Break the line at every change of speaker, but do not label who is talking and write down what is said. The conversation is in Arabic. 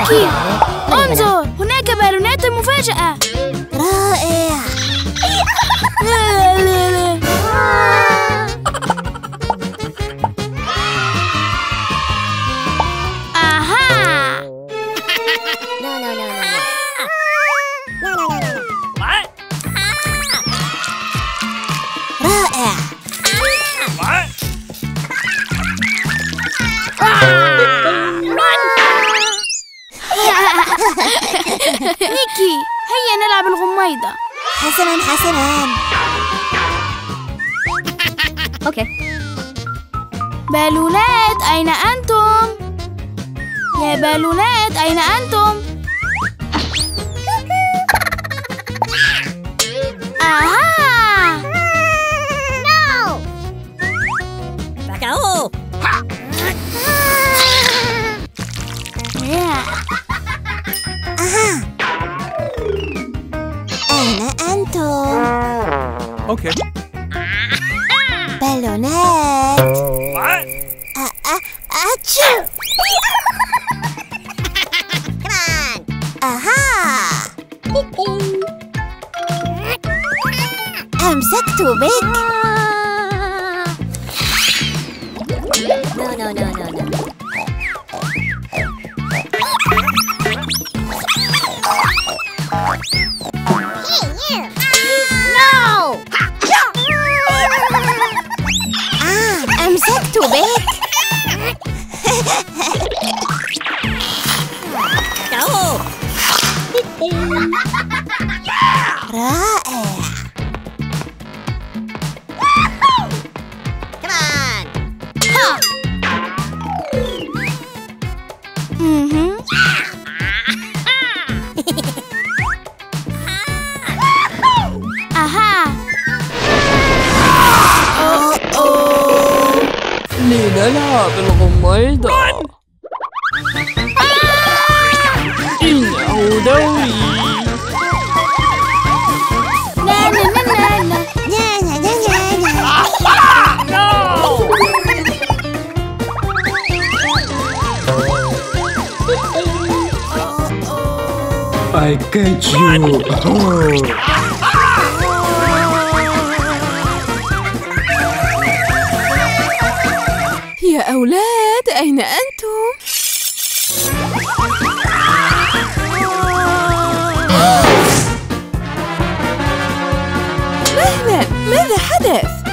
ميكي، انظر، هناك بالونات مفاجأة.
رائع.
آها.
رائع.
ميكي، هيا نلعب الغميضة.
حسناً حسناً.
اوكي.
بالونات أين أنتم؟ يا بالونات أين أنتم؟ آها.
باكاو.
أها. أين أنتم؟
اوكي.
بالونات. أتشو. أها. أمسكت بك. أمسكت بك. رائع.
أها.
لنلعب الغميضة. إنه دوري.
لا لا لا لا لا.
I catch you.
يا أولاد، أين أنتم؟ مهلا، ماذا حدث؟